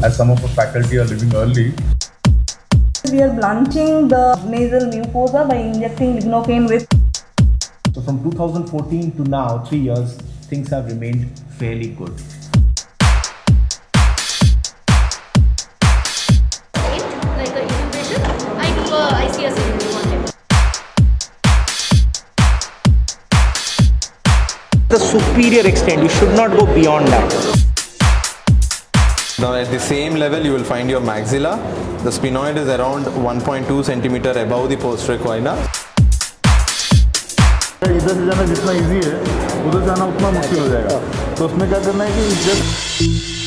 as some of our faculty are leaving early. We are blunting the nasal mucosa by injecting lignocaine with. So from 2014 to now, 3 years, things have remained fairly good. Like the intubation, I do a ICS content. The superior extent, you should not go beyond that. Now at the same level you will find your maxilla. The sphenoid is around 1.2 centimeter above the posttrochoida. इधर से जाना जितना easy है उधर जाना उतना मुश्किल हो जाएगा तो उसमें क्या करना है कि जस्ट